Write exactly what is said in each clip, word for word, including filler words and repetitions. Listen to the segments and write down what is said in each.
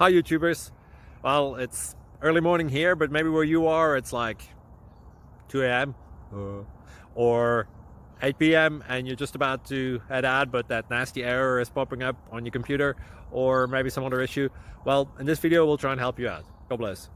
Hi YouTubers. Well, it's early morning here, but maybe where you are it's like two A M Uh, or eight P M and you're just about to head out, but that nasty error is popping up on your computer, or maybe some other issue. Well, in this video we'll try and help you out. God bless.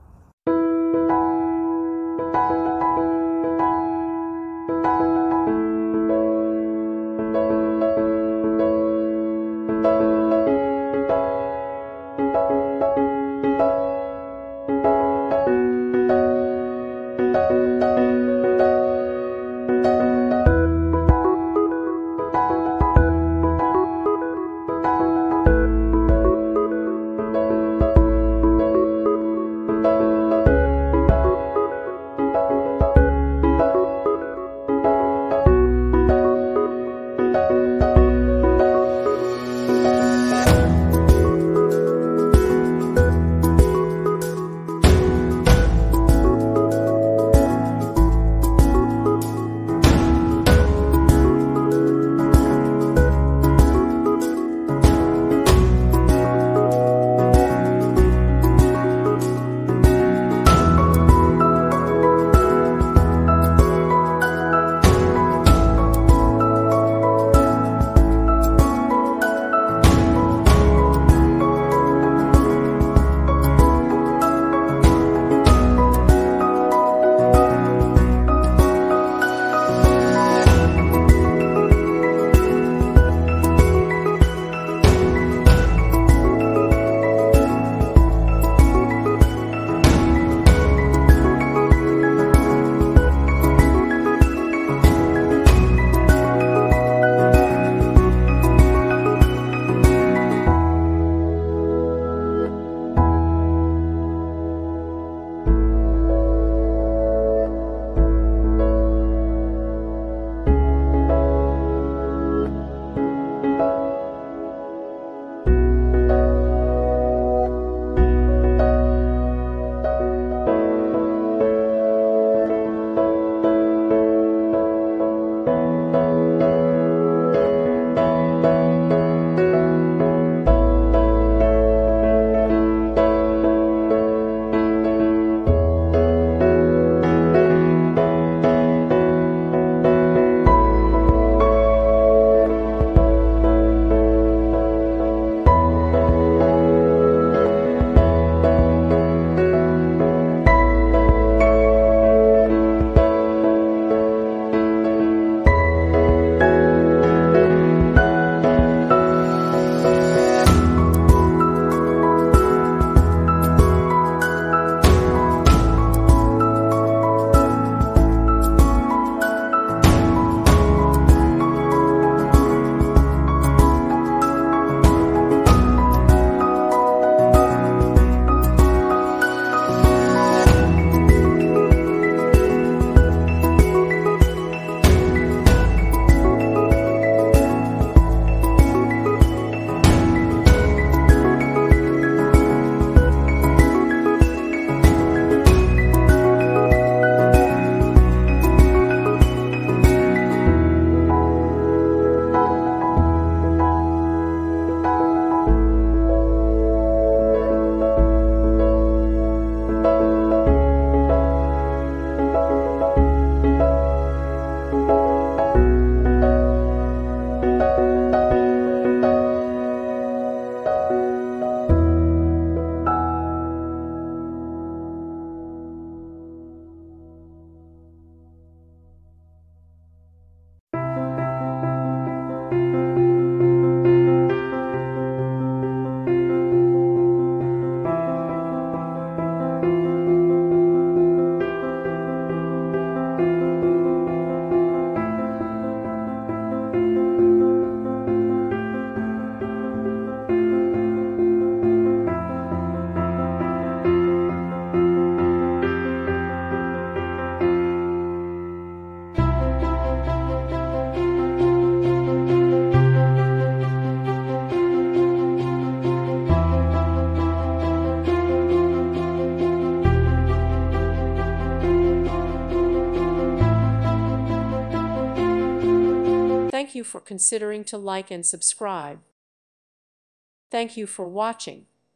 Thank you for considering to like and subscribe. Thank you for watching.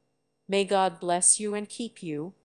May God bless you and keep you.